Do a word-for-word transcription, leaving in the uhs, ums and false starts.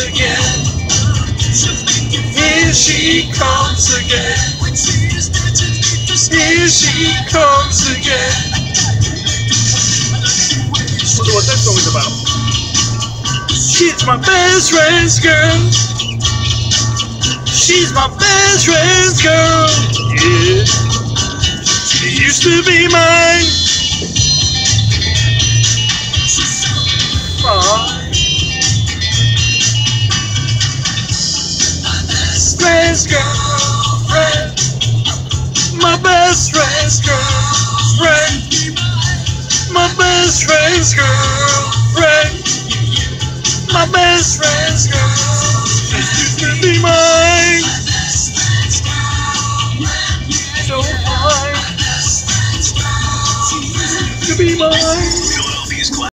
again. Here she comes again. Here she comes again. Wonder what that song is about. She's my best friend's girl. She's my best friend's girl. Yeah. She used to be mine. Mine. Friend's girlfriend. My best friend's girlfriend. My best friend's girlfriend. My best friend.